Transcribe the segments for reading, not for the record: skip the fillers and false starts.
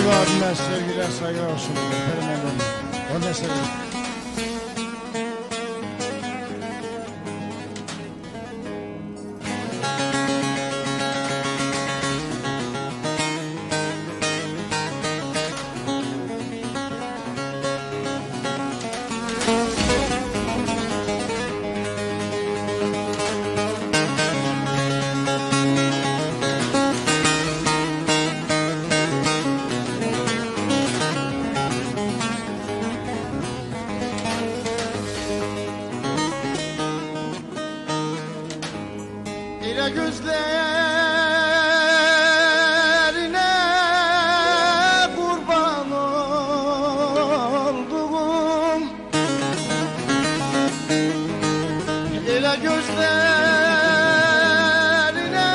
abime sevgiler, saygılar olsun. Ondan sevgiler. İle gözlerine kurban oldum. İle gözlerine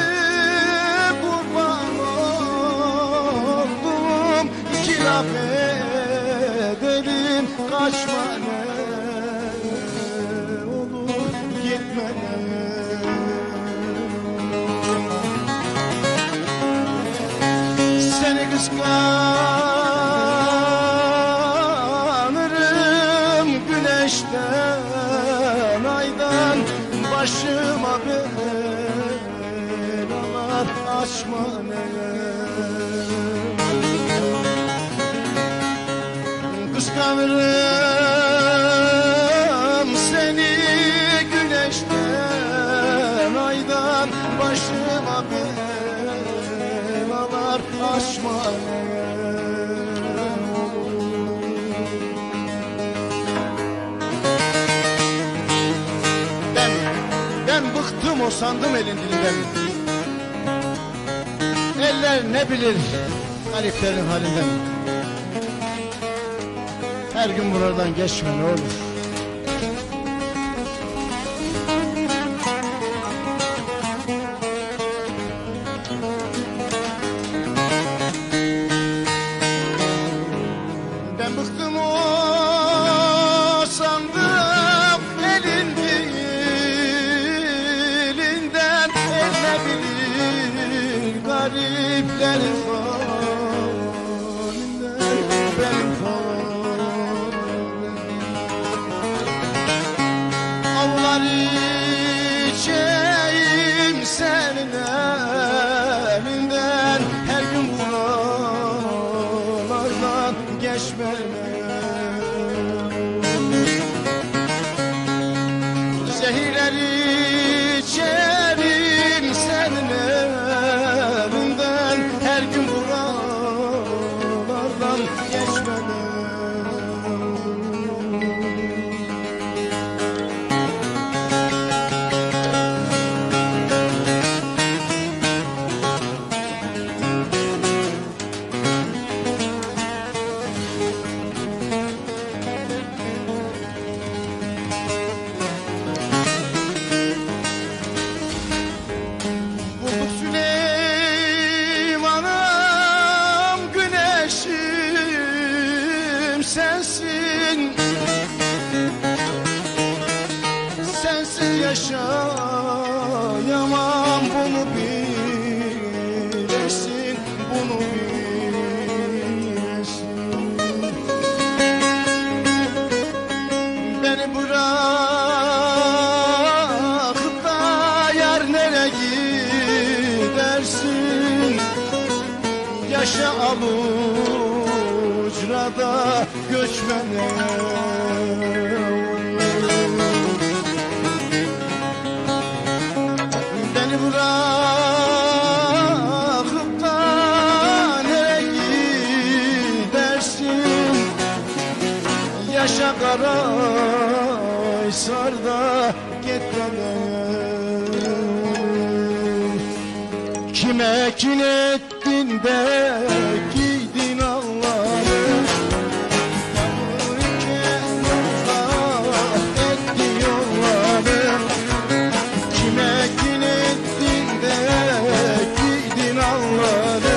kurban oldum. İki laf edelim, kaçma ne olur, gitme ne. Seni kıskanırım güneşten, aydan, başıma belalar açma ne. Kıskanırım seni güneşten, aydan, başıma belalar açma ne. Ben bıktım o sandım elin dilinden. Eller ne bilir gariplerin halinden. Her gün buradan geçme ne olur. Ben bıktım o sandım elin dilinden. El ne bilir gariplerin halinden, benim halim. Avlar içeyim senin elinden, her gün buralardan geçmeme. Zehirler içerim senin elinden, her gün buralardan geçmeme. Bulduk Süleyman'ım, güneşim sensin. Sensiz yaşayamam, bunu bilesin, bunu bilesin. Beni bırakıp da yar nereye gidersin? Yaşa alucrada göçmene. Beni bırakıp da nereye gidersin? Yaşa Karahisar'da gitmene. Kime kin ettin de giydin Allah'ı? Yağmur iken uzak etti yolları. Kime kin ettin de giydin Allah'ı?